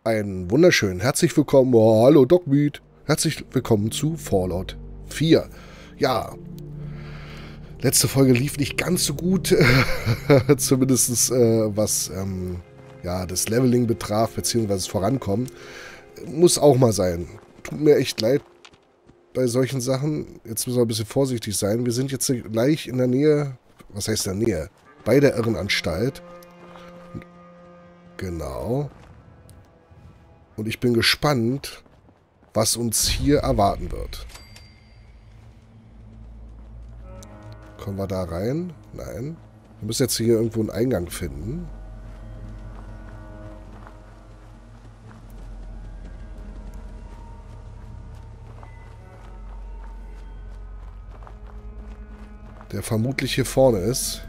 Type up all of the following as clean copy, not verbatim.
einen wunderschönen herzlich willkommen, oh, hallo Dogmeat, herzlich willkommen zu Fallout 4. Ja, letzte Folge lief nicht ganz so gut, zumindest was ja, das Leveling betraf, beziehungsweise das Vorankommen. Muss auch mal sein. Tut mir echt leid bei solchen Sachen. Jetzt müssen wir ein bisschen vorsichtig sein. Wir sind jetzt gleich in der Nähe, was heißt in der Nähe? Bei der Irrenanstalt. Genau. Und ich bin gespannt, was uns hier erwarten wird. Kommen wir da rein? Nein. Wir müssen jetzt hier irgendwo einen Eingang finden. Der vermutlich hier vorne ist.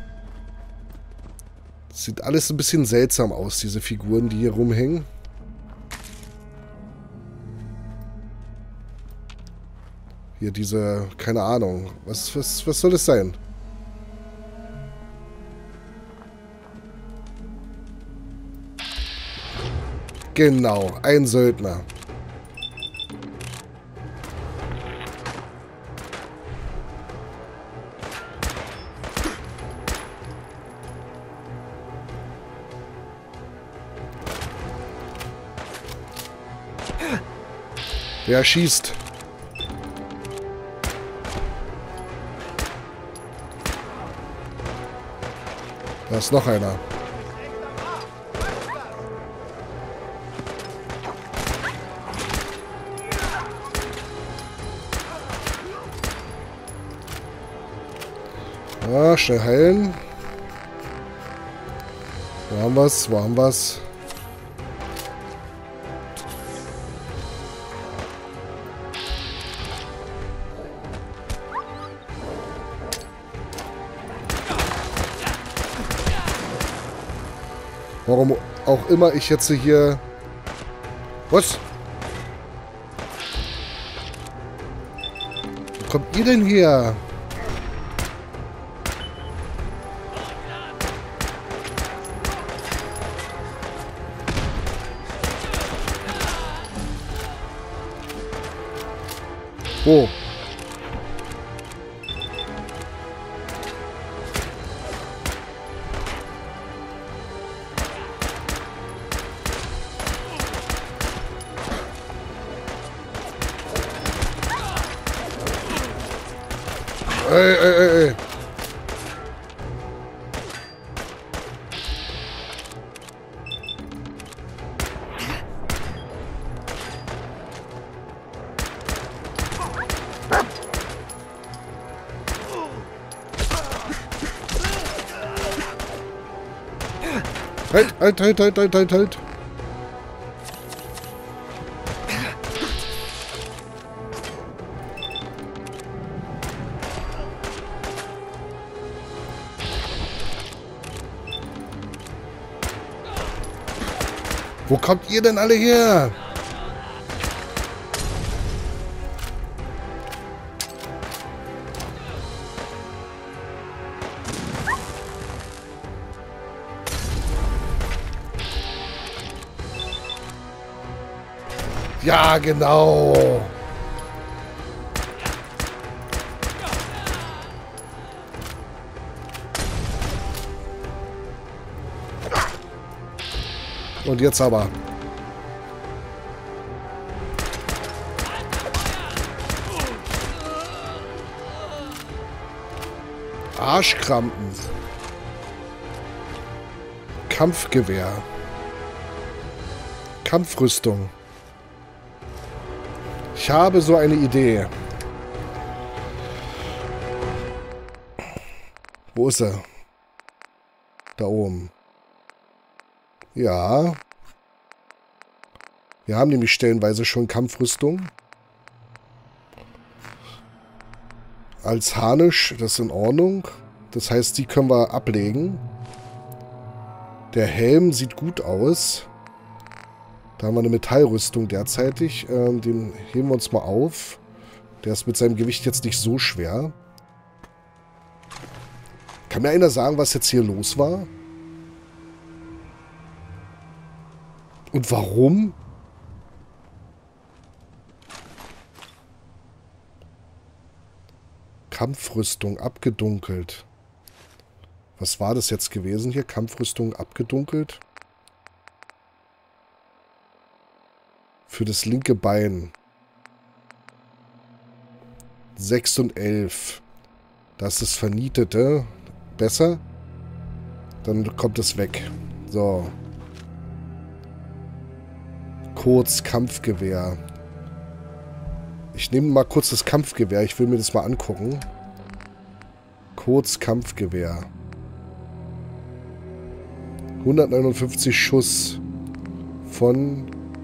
Sieht alles ein bisschen seltsam aus, diese Figuren, die hier rumhängen. Hier diese, keine Ahnung. Was soll das sein? Genau, ein Söldner. Wer schießt? Da ist noch einer. Ja, schnell heilen. Wo haben wir's? Wo haben wir's? Warum auch immer ich jetzt hier... Was? Wo kommt ihr denn her? Wo? Ey. Halt. Wo kommt ihr denn alle her? Ja, genau. Und jetzt aber. Arschkrampen. Kampfgewehr. Kampfrüstung. Ich habe so eine Idee. Wo ist er? Da oben. Ja. Wir haben nämlich stellenweise schon Kampfrüstung. Als Harnisch, das ist in Ordnung. Das heißt, die können wir ablegen. Der Helm sieht gut aus. Da haben wir eine Metallrüstung derzeitig. Den heben wir uns mal auf. Der ist mit seinem Gewicht jetzt nicht so schwer. Kann mir einer sagen, was jetzt hier los war? Und warum Kampfrüstung abgedunkelt. Was war das jetzt gewesen hier? Kampfrüstung abgedunkelt? Für das linke Bein. 6 und 11. Das ist vernietete. Besser? Dann kommt es weg. So. Kurz Kampfgewehr. Ich nehme mal kurz das Kampfgewehr. Ich will mir das mal angucken. Kurz Kampfgewehr. 159 Schuss. Von...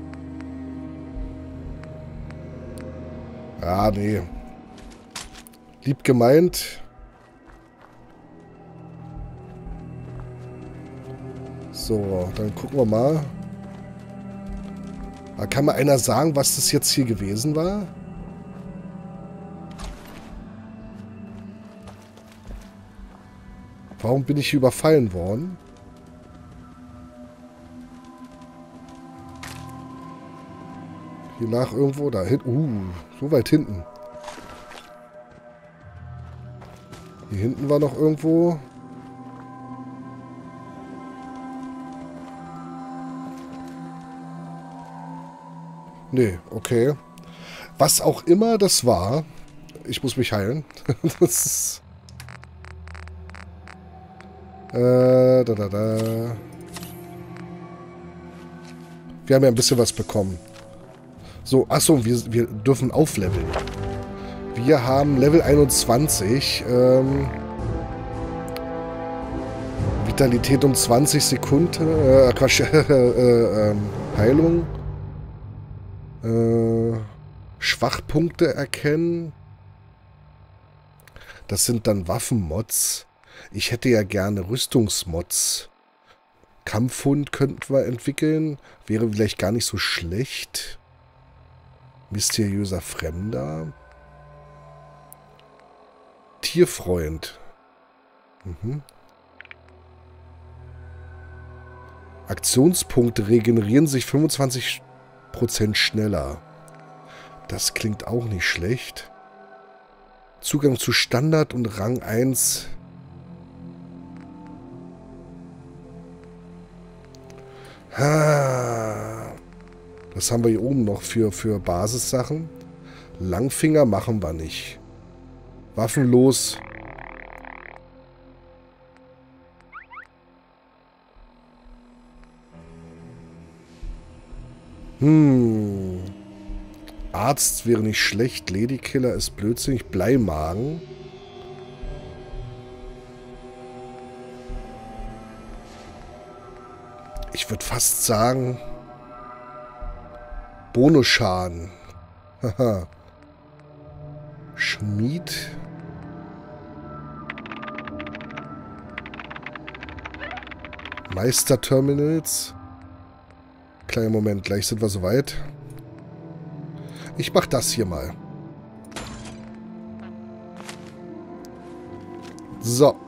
Ah, nee. Lieb gemeint. So, dann gucken wir mal. Da kann mir einer sagen, was das jetzt hier gewesen war? Warum bin ich hier überfallen worden? Hier nach irgendwo, da hinten. So weit hinten. Hier hinten war noch irgendwo. Nee, okay. Was auch immer das war. Ich muss mich heilen. Das ist... Wir haben ja ein bisschen was bekommen. So, achso, wir dürfen aufleveln. Wir haben Level 21. Vitalität um 20 Sekunden. Quatsch. Heilung. Schwachpunkte erkennen. Das sind dann Waffenmods. Ich hätte ja gerne Rüstungsmods. Kampfhund könnten wir entwickeln. Wäre vielleicht gar nicht so schlecht. Mysteriöser Fremder. Tierfreund. Aktionspunkte regenerieren sich 25% schneller. Das klingt auch nicht schlecht. Zugang zu Standard und Rang 1. Das haben wir hier oben noch für Basissachen. Langfinger machen wir nicht. Waffenlos. Arzt wäre nicht schlecht. Ladykiller ist blödsinnig. Bleimagen. Ich würde fast sagen... Bonusschaden. Haha. Schmied. Meisterterminals. Kleiner Moment, gleich sind wir soweit. Ich mach das hier mal. So.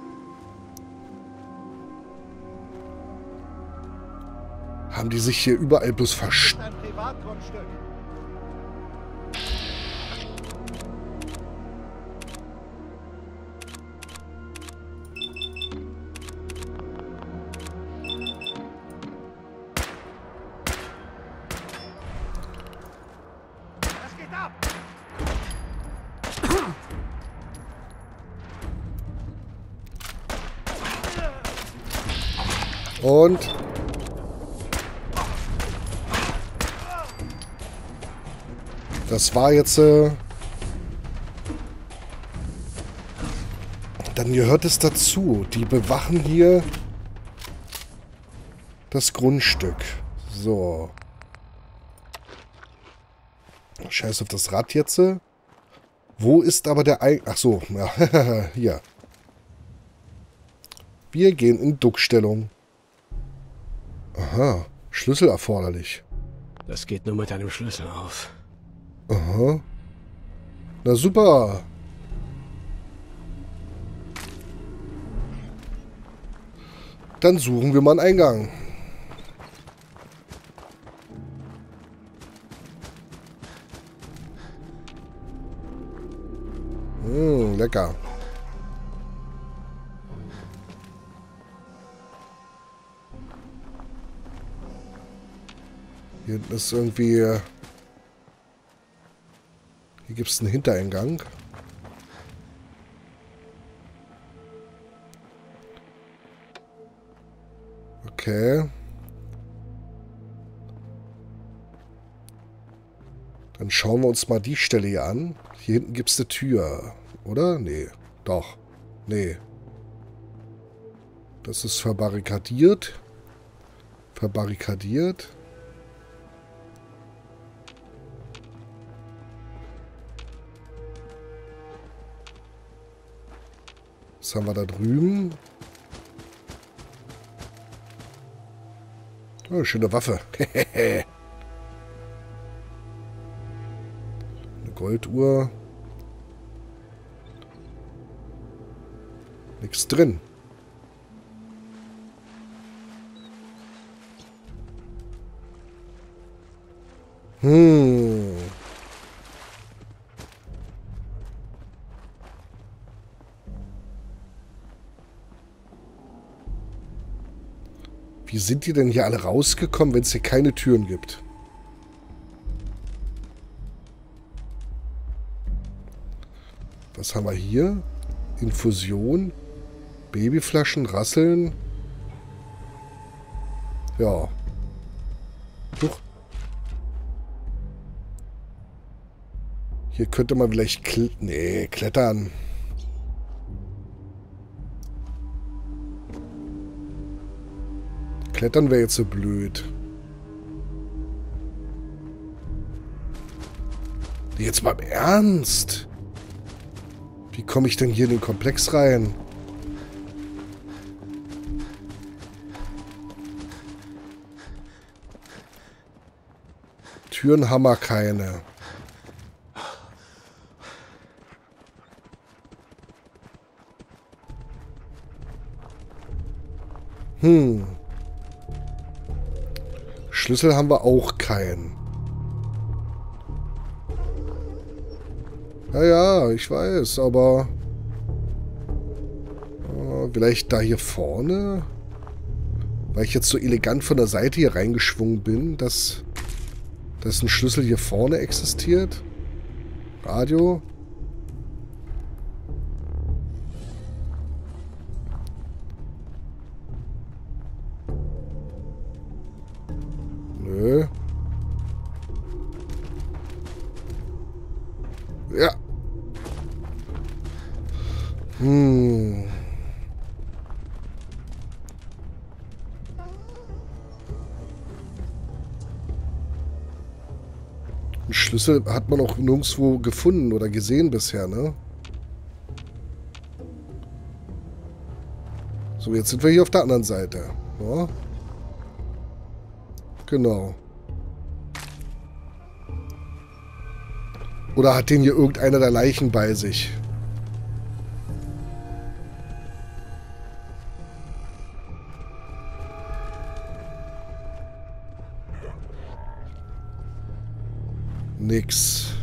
Haben die sich hier überall bloß versteckt? Und das war jetzt dann gehört es dazu. Die bewachen hier das Grundstück. So. Scheiß auf das Rad jetzt. Wo ist aber der Ach so, ja, hier. Wir gehen in Duckstellung. Aha, Schlüssel erforderlich. Das geht nur mit einem Schlüssel auf. Aha. Na super. Dann suchen wir mal einen Eingang. Lecker. Hier hinten ist irgendwie... Hier gibt es einen Hintereingang. Okay. Dann schauen wir uns mal die Stelle hier an. Hier hinten gibt es eine Tür. Oder? Nee. Doch. Nee. Das ist verbarrikadiert. Verbarrikadiert. Was haben wir da drüben? Oh, schöne Waffe. Eine Golduhr. Nichts drin. Wie sind die denn hier alle rausgekommen, wenn es hier keine Türen gibt? Was haben wir hier? Infusion. Babyflaschen, Rasseln. Ja. Huch. Hier könnte man vielleicht klettern. Klettern wäre jetzt so blöd. Jetzt mal im Ernst. Wie komme ich denn hier in den Komplex rein? Türen haben wir keine. Schlüssel haben wir auch keinen. Ja, ich weiß, aber... vielleicht da hier vorne? Weil ich jetzt so elegant von der Seite hier reingeschwungen bin, dass ein Schlüssel hier vorne existiert. Radio. Nö. Ja. Einen Schlüssel hat man auch nirgendwo gefunden oder gesehen bisher, ne? So, jetzt sind wir hier auf der anderen Seite. Ja. Genau. Oder hat den hier irgendeiner der Leichen bei sich? Nix.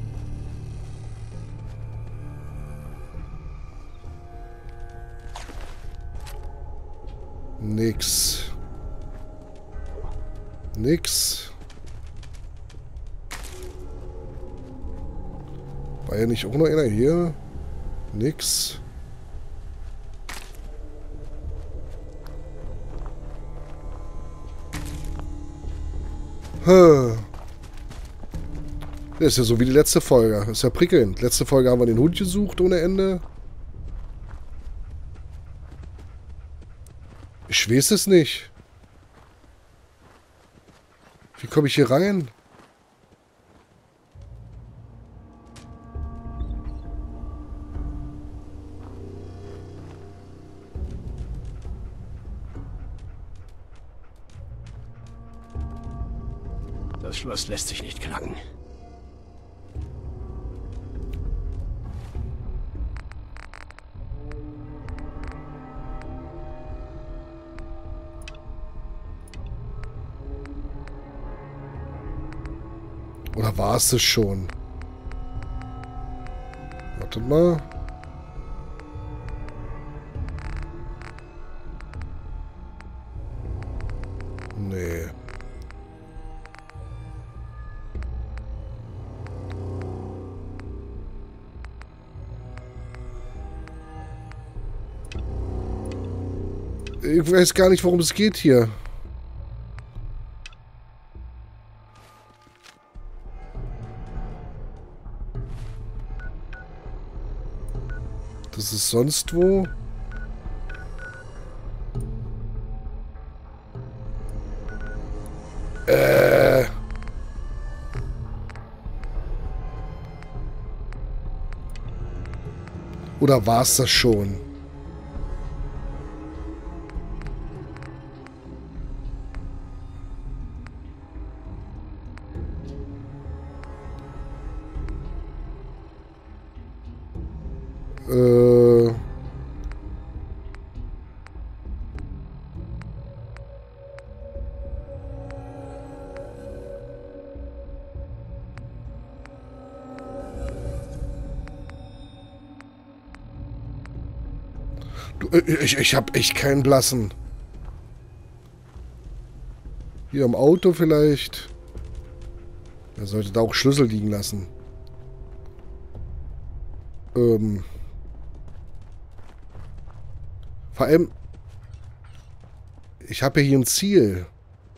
Nix. Nix. War ja nicht auch noch einer hier? Nix. Das ist ja so wie die letzte Folge. Das ist ja prickelnd. Letzte Folge haben wir den Hund gesucht ohne Ende. Ich weiß es nicht. Wie komme ich hier rein? Das Schloss lässt sich nicht knacken. Oder war es das schon? Wartet mal. Ich weiß gar nicht, worum es geht hier. Das ist sonst wo. Oder war es das schon? Ich hab echt keinen Blassen. Hier im Auto vielleicht. Er sollte da auch Schlüssel liegen lassen. Vor allem, ich habe ja hier ein Ziel.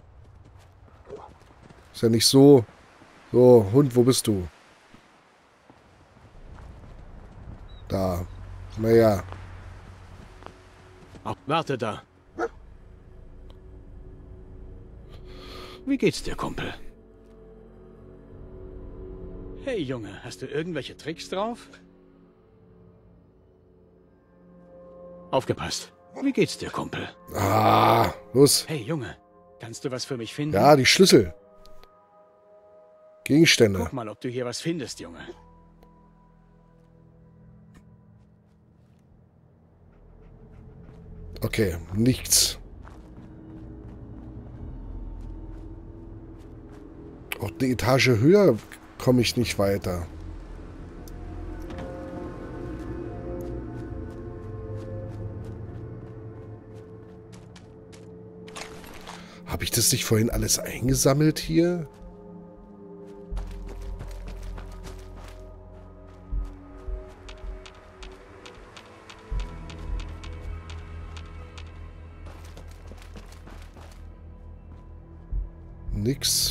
Ist ja nicht so. So, Hund, wo bist du? Da. Naja. Oh, warte da. Wie geht's dir, Kumpel? Hey, Junge, hast du irgendwelche Tricks drauf? Aufgepasst. Wie geht's dir, Kumpel? Ah, los. Hey, Junge, kannst du was für mich finden? Ja, die Schlüssel. Gegenstände. Guck mal, ob du hier was findest, Junge. Okay, nichts. Auch eine Etage höher komme ich nicht weiter. Habe ich das nicht vorhin alles eingesammelt hier? Nix.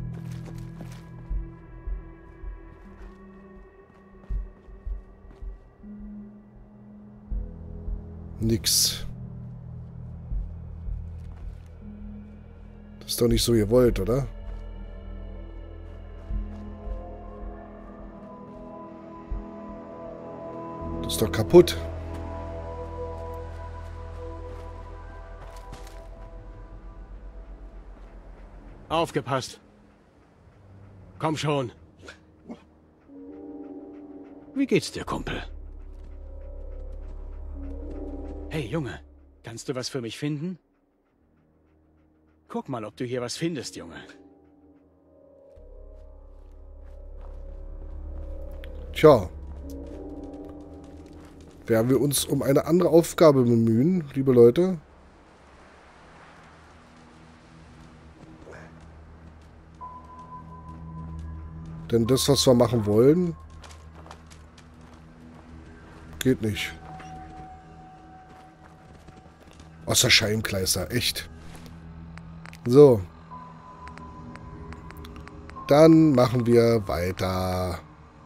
Nix. Das ist doch nicht so gewollt, oder? Das ist doch kaputt. Aufgepasst. Komm schon. Wie geht's dir, Kumpel? Hey, Junge, kannst du was für mich finden? Guck mal, ob du hier was findest, Junge. Tja. Werden wir uns um eine andere Aufgabe bemühen, liebe Leute? Denn das, was wir machen wollen, geht nicht. Außer Scheibenkleister, echt. So. Dann machen wir weiter.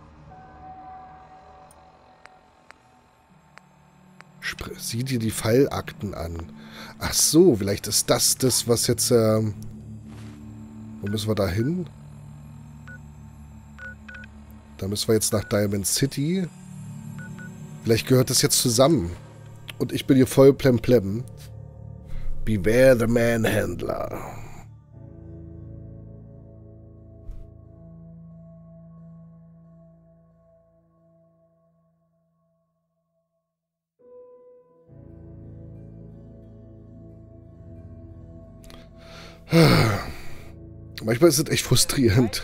Sieh dir die Fallakten an. Ach so, vielleicht ist das, was jetzt... wo müssen wir da hin? Da müssen wir jetzt nach Diamond City. Vielleicht gehört das jetzt zusammen. Und ich bin hier voll plemplem. Beware the Manhandler. Manchmal ist es echt frustrierend.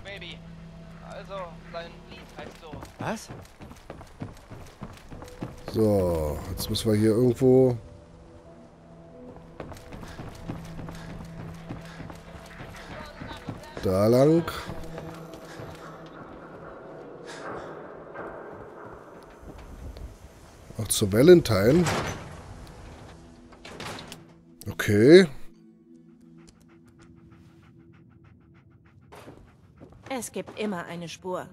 Was? So, jetzt müssen wir hier irgendwo... Da lang. Auch zu Valentine. Okay. Es gibt immer eine Spur.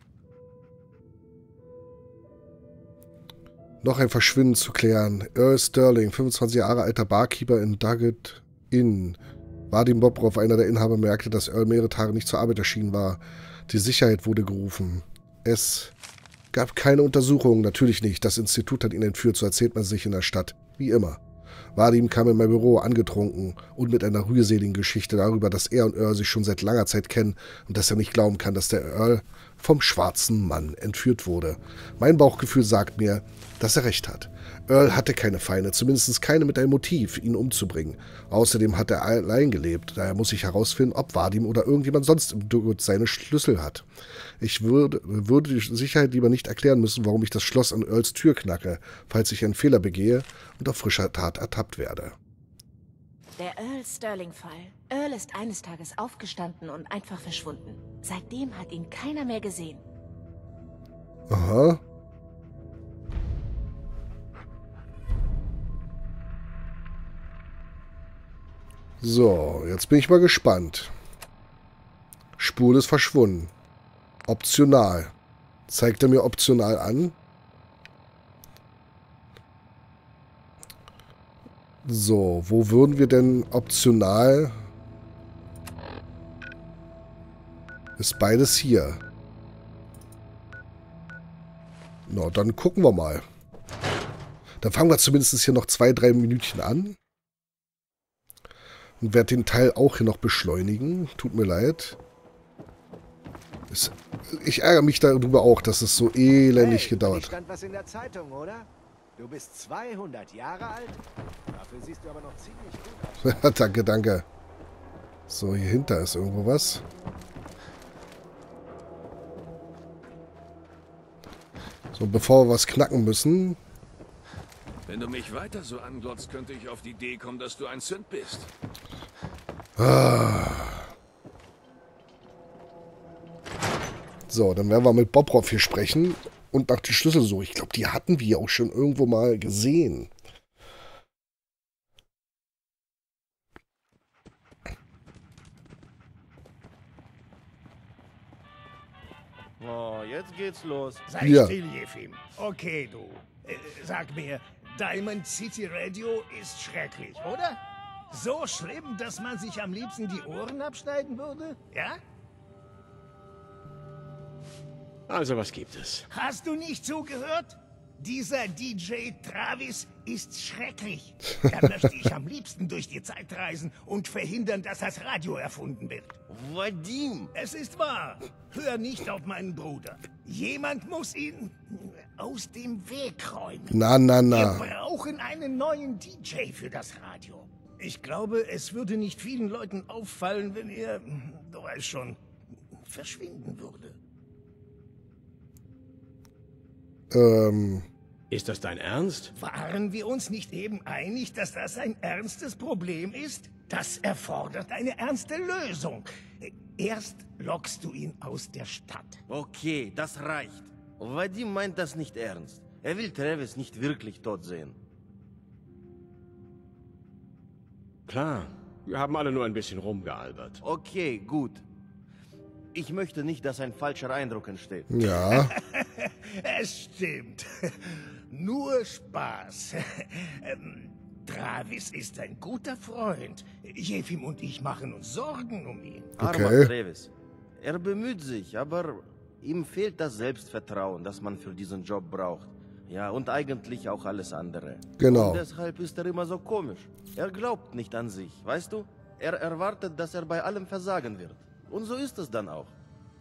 Noch ein Verschwinden zu klären. Earl Sterling, 25 Jahre alter Barkeeper in Duggett Inn. Vadim Bobrov, einer der Inhaber, merkte, dass Earl mehrere Tage nicht zur Arbeit erschienen war. Die Sicherheit wurde gerufen. Es gab keine Untersuchungen, natürlich nicht. Das Institut hat ihn entführt, so erzählt man sich in der Stadt. Wie immer. Vadim kam in mein Büro angetrunken und mit einer rührseligen Geschichte darüber, dass er und Earl sich schon seit langer Zeit kennen und dass er nicht glauben kann, dass der Earl vom schwarzen Mann entführt wurde. Mein Bauchgefühl sagt mir, dass er recht hat. Earl hatte keine Feinde, zumindest keine mit einem Motiv, ihn umzubringen. Außerdem hat er allein gelebt, daher muss ich herausfinden, ob Vadim oder irgendjemand sonst im Duggett seine Schlüssel hat. Ich würde die Sicherheit lieber nicht erklären müssen, warum ich das Schloss an Earls Tür knacke, falls ich einen Fehler begehe und auf frischer Tat ertappt werde. Der Earl Sterling-Fall. Earl ist eines Tages aufgestanden und einfach verschwunden. Seitdem hat ihn keiner mehr gesehen. Aha. So, jetzt bin ich mal gespannt. Spur ist verschwunden. Optional. Zeigt er mir optional an? So, wo würden wir denn optional... Ist beides hier. Na, dann gucken wir mal. Dann fangen wir zumindest hier noch 2-3 Minütchen an. Und werde den Teil auch hier noch beschleunigen. Tut mir leid. Ich ärgere mich darüber auch, dass es so elendig gedauert hat. Stand was in der Zeitung, oder? Du bist 200 Jahre alt? Dafür siehst du aber noch ziemlich gut aus. Danke, danke. So, hier hinter ist irgendwo was. So, bevor wir was knacken müssen. Wenn du mich weiter so anglotzt, könnte ich auf die Idee kommen, dass du ein Sünd bist. So, dann werden wir mit Bobrov hier sprechen und nach die Schlüssel suchen. Ich glaube, die hatten wir auch schon irgendwo mal gesehen. Oh, jetzt geht's los. Sei Ja. still, Jefim. Okay, du. Sag mir, Diamond City Radio ist schrecklich, oder? So schlimm, dass man sich am liebsten die Ohren abschneiden würde? Ja? Also, was gibt es? Hast du nicht zugehört? Dieser DJ Travis ist schrecklich. Da möchte ich am liebsten durch die Zeit reisen und verhindern, dass das Radio erfunden wird. Vadim! Es ist wahr. Hör nicht auf meinen Bruder. Jemand muss ihn aus dem Weg räumen. Na, na, Wir na. brauchen einen neuen DJ für das Radio. Ich glaube, es würde nicht vielen Leuten auffallen, wenn er, du weißt schon, verschwinden würde. Ist das dein Ernst? Waren wir uns nicht eben einig, dass das ein ernstes Problem ist? Das erfordert eine ernste Lösung. Erst lockst du ihn aus der Stadt. Okay, das reicht. Vadim meint das nicht ernst. Er will Travis nicht wirklich tot sehen. Klar, wir haben alle nur ein bisschen rumgealbert. Okay, gut. Ich möchte nicht, dass ein falscher Eindruck entsteht. Ja. Es stimmt. Nur Spaß. Travis ist ein guter Freund. Jefim und ich machen uns Sorgen um ihn. Okay. Armer Travis. Er bemüht sich, aber ihm fehlt das Selbstvertrauen, das man für diesen Job braucht. Ja, und eigentlich auch alles andere. Genau. Und deshalb ist er immer so komisch. Er glaubt nicht an sich, weißt du? Er erwartet, dass er bei allem versagen wird. Und so ist es dann auch.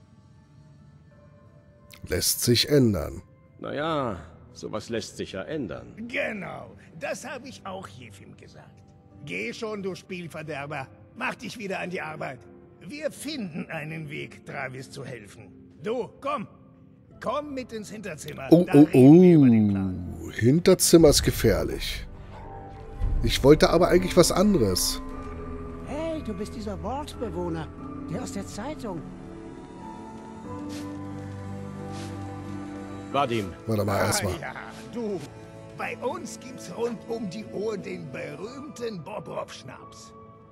Lässt sich ändern. Naja, sowas lässt sich ja ändern. Genau, das habe ich auch Jefim gesagt. Geh schon, du Spielverderber. Mach dich wieder an die Arbeit. Wir finden einen Weg, Travis zu helfen. Du, komm. Komm mit ins Hinterzimmer. Oh, Da oh, reden wir über den Plan. oh. Hinterzimmer ist gefährlich. Ich wollte aber eigentlich was anderes. Hey, du bist dieser Wortbewohner, der aus der Zeitung. Vadim, Warte mal, erstmal. Ja, du. Bei uns gibt's rund um die Uhr den berühmten Bobrov-Schnaps.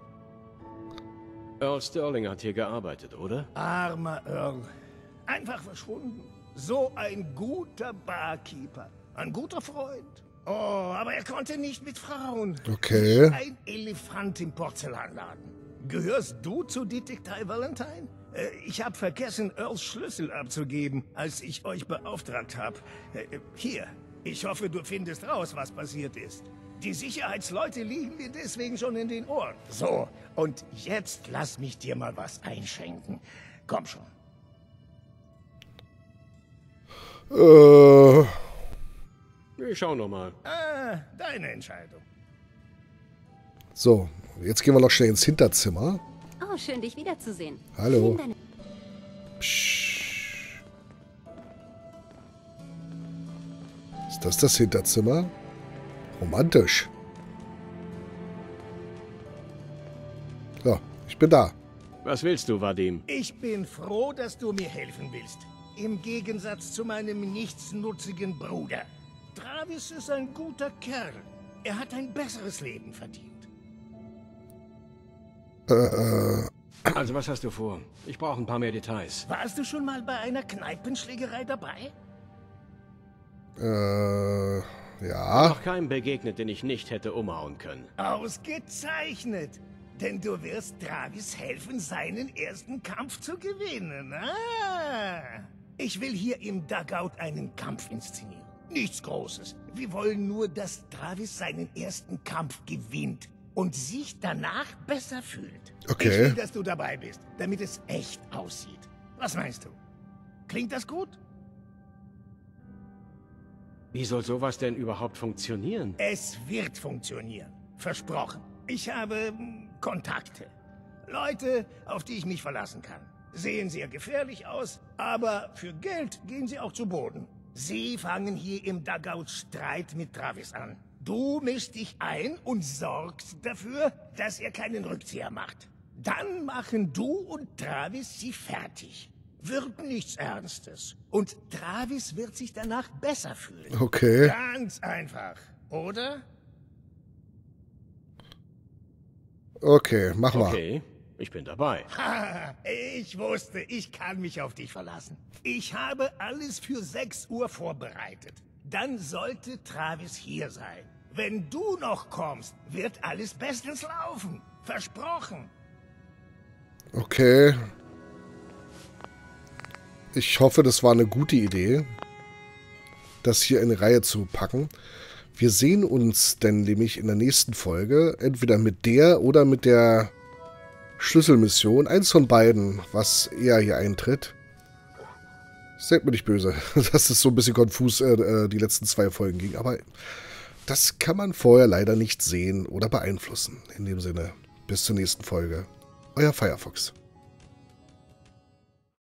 Earl Sterling hat hier gearbeitet, oder? Armer Earl. Einfach verschwunden. So ein guter Barkeeper. Ein guter Freund. Oh, aber er konnte nicht mit Frauen. Okay. Ein Elefant im Porzellanladen. Gehörst du zu Detektiv Valentine? Ich habe vergessen, Earls Schlüssel abzugeben, als ich euch beauftragt habe. Hier, ich hoffe, du findest raus, was passiert ist. Die Sicherheitsleute liegen mir deswegen schon in den Ohren. So, und jetzt lass mich dir mal was einschenken. Komm schon. Ich schau noch mal. Ah, deine Entscheidung. So, jetzt gehen wir noch schnell ins Hinterzimmer. Oh, schön, dich wiederzusehen. Hallo. Psch. Ist das Hinterzimmer? Romantisch. So, ich bin da. Was willst du, Vadim? Ich bin froh, dass du mir helfen willst. Im Gegensatz zu meinem nichtsnutzigen Bruder. Travis ist ein guter Kerl. Er hat ein besseres Leben verdient. Also, was hast du vor? Ich brauche ein paar mehr Details. Warst du schon mal bei einer Kneipenschlägerei dabei? Ja. Noch keinem begegnet, den ich nicht hätte umhauen können. Ausgezeichnet. Denn du wirst Travis helfen, seinen ersten Kampf zu gewinnen. Ah. Ich will hier im Dugout einen Kampf inszenieren. Nichts Großes. Wir wollen nur, dass Travis seinen ersten Kampf gewinnt und sich danach besser fühlt. Okay. Ich will, dass du dabei bist, damit es echt aussieht. Was meinst du? Klingt das gut? Wie soll sowas denn überhaupt funktionieren? Es wird funktionieren. Versprochen. Ich habe Kontakte. Leute, auf die ich mich verlassen kann. Sehen sehr gefährlich aus, aber für Geld gehen sie auch zu Boden. Sie fangen hier im Dugout Streit mit Travis an. Du mischst dich ein und sorgst dafür, dass er keinen Rückzieher macht. Dann machen du und Travis sie fertig. Wird nichts Ernstes. Und Travis wird sich danach besser fühlen. Okay. Ganz einfach, oder? Okay, mach mal. Okay, ich bin dabei. Ha, ich wusste, ich kann mich auf dich verlassen. Ich habe alles für 6 Uhr vorbereitet. Dann sollte Travis hier sein. Wenn du noch kommst, wird alles bestens laufen. Versprochen. Okay. Ich hoffe, das war eine gute Idee, das hier in eine Reihe zu packen. Wir sehen uns denn nämlich in der nächsten Folge entweder mit der oder mit der Schlüsselmission. Eins von beiden, was eher hier eintritt. Seht mir nicht böse, dass es so ein bisschen konfus die letzten 2 Folgen ging. Aber das kann man vorher leider nicht sehen oder beeinflussen. In dem Sinne, bis zur nächsten Folge. Euer Firefox.